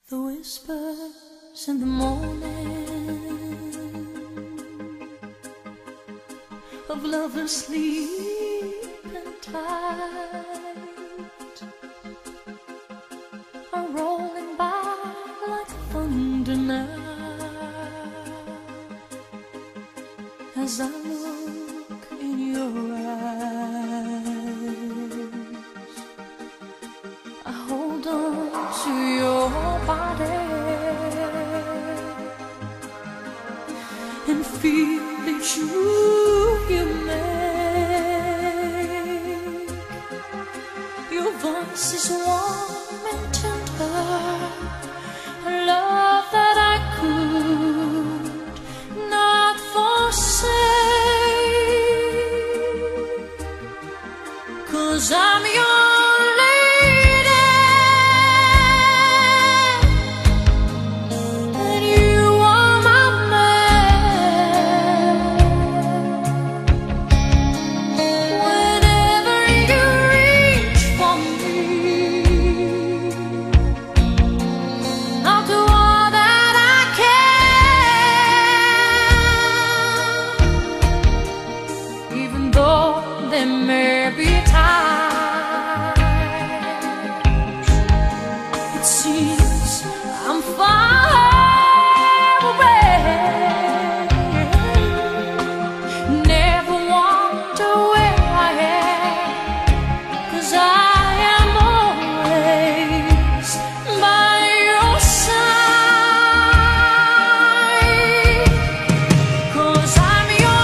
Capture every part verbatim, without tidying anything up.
The whispers in the morning of lovers sleeping tight are rolling by like thunder now as I look in your eyes. I hold on to your body and feel each move you make. Your voice is warm and tender, a love that I could not forsake, 'cause I'm your there may be times it seems I'm far away. Never wonder where I am, 'cause I am always by your side, 'cause I'm your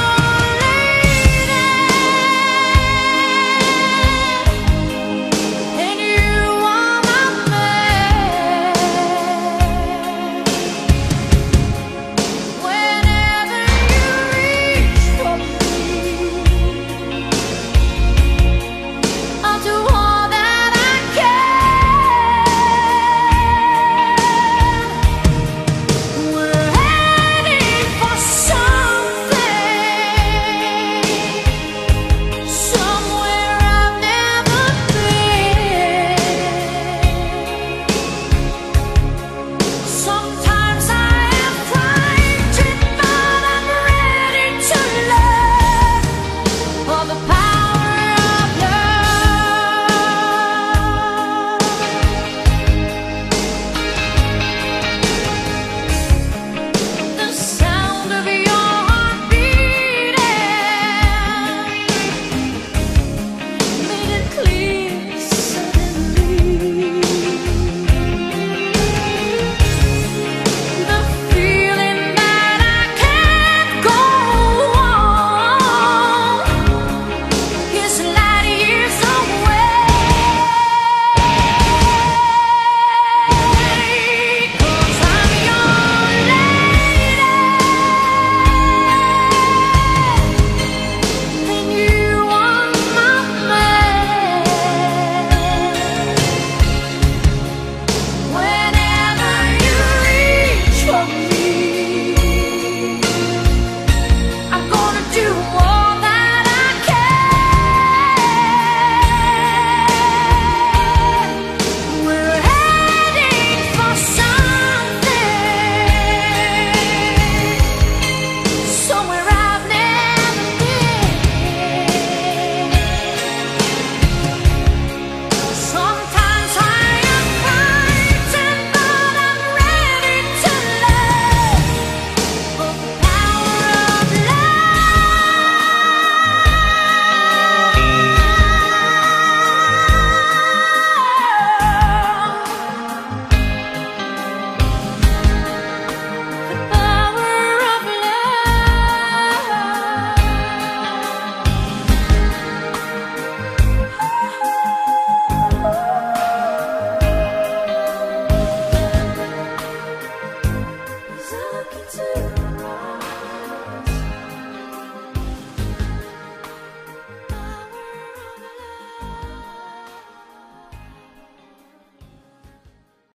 to